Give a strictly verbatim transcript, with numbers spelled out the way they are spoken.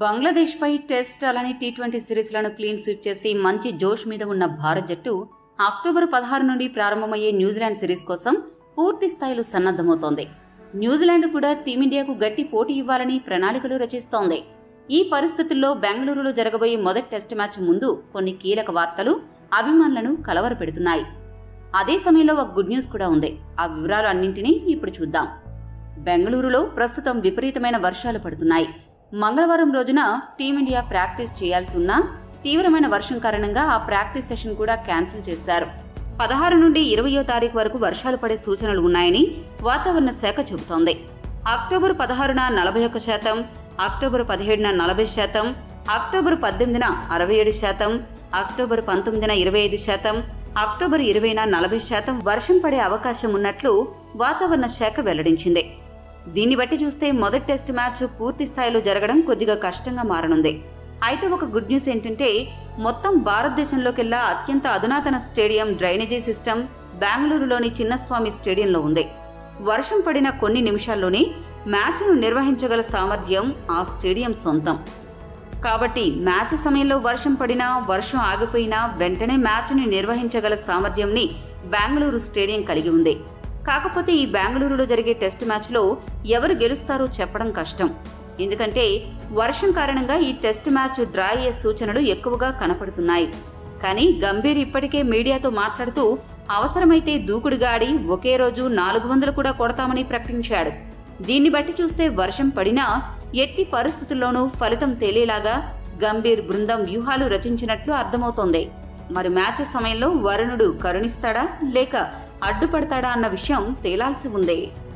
బంగ్లాదేశ్ పై టెస్ట్ అలానే T twenty సిరీస్లను క్లీన్ స్వీప్ చేసి మంచి జోష్ మీద ఉన్న భారత్ జట్టు అక్టోబర్ పదహారు నుండి ప్రారంభమయ్యే న్యూజిలాండ్ సిరీస్ కోసం పూర్తి స్థాయిలో సన్నద్ధమవుతోంది. న్యూజిలాండ్ కూడా టీమిండియాకు గట్టి పోటీ ఇవ్వాలని ప్రణాళికలు రచిస్తోంది. ఈ పరిస్థితుల్లో బెంగళూరులో జరగబోయే మొదటి టెస్ట్ మ్యాచ్ ముందు కొన్ని కీలక వార్తలు అభిమానులను కలవరపెడుతున్నాయి. అదే సమయంలో ఒక గుడ్ న్యూస్ కూడా ఉంది. ఆ వివరాలు అన్నింటినీ ఇప్పుడు చూద్దాం. బెంగళూరులో ప్రస్తుతం విపరీతమైన వర్షాలు పడుతున్నాయి. మంగళవారం రోజున టీమిండియా ప్రాక్టీస్ చేయాల్సి ఉన్నా తీవ్రమైన వర్షం కారణంగా ఆ ప్రాక్టీస్ సెషన్ కూడా క్యాన్సిల్ చేశారు. పదహారు నుండి ఇరవయో తారీఖు వరకు వర్షాలు పడే సూచనలు ఉన్నాయని వాతావరణ శాఖ చెబుతోంది. అక్టోబర్ పదహారున నలభై ఒక్క శాతం, అక్టోబర్ పదిహేడున నలభై శాతం, అక్టోబర్ పద్దెనిమిదిన అరవై ఏడు శాతం, అక్టోబర్ పంతొమ్మిదిన ఇరవై ఐదు శాతం, అక్టోబర్ ఇరవైన నలభై శాతం వర్షం పడే అవకాశం ఉన్నట్లు వాతావరణ శాఖ వెల్లడించింది. దీన్ని బట్టి చూస్తే మొదటి టెస్ట్ మ్యాచ్ పూర్తి స్థాయిలో జరగడం కొద్దిగా కష్టంగా మారనుంది. అయితే ఒక గుడ్ న్యూస్ ఏంటంటే మొత్తం భారతదేశంలోకెల్లా అత్యంత అధునాతన స్టేడియం డ్రైనేజీ సిస్టమ్ బెంగళూరులోని చిన్నస్వామి స్టేడియంలో ఉంది. వర్షం పడిన కొన్ని నిమిషాల్లోనే మ్యాచ్ను నిర్వహించగల సామర్థ్యం ఆ స్టేడియం సొంతం. కాబట్టి మ్యాచ్ సమయంలో వర్షం పడినా వర్షం ఆగిపోయినా వెంటనే మ్యాచ్ను నిర్వహించగల సామర్థ్యంని బెంగళూరు స్టేడియం కలిగి ఉంది. కాకపోతే ఈ బెంగళూరులో జరిగే టెస్ట్ మ్యాచ్లో ఎవరు గెలుస్తారో చెప్పడం కష్టం. ఎందుకంటే వర్షం కారణంగా ఈ టెస్ట్ మ్యాచ్ డ్రా అయ్యే సూచనలు ఎక్కువగా కనపడుతున్నాయి. కానీ గంభీర్ ఇప్పటికే మీడియాతో మాట్లాడుతూ అవసరమైతే దూకుడుగా ఆడి ఒకే రోజు నాలుగు వందలు కూడా కొడతామని ప్రకటించాడు. దీన్ని బట్టి చూస్తే వర్షం పడినా ఎట్టి పరిస్థితుల్లోనూ ఫలితం తేలేలాగా గంభీర్ బృందం వ్యూహాలు రచించినట్లు అర్థమవుతోంది. మరి మ్యాచ్ సమయంలో వరుణుడు కరుణిస్తాడా లేక అడ్డుపడతాడా అన్న విషయం తేలాల్సి ఉంది.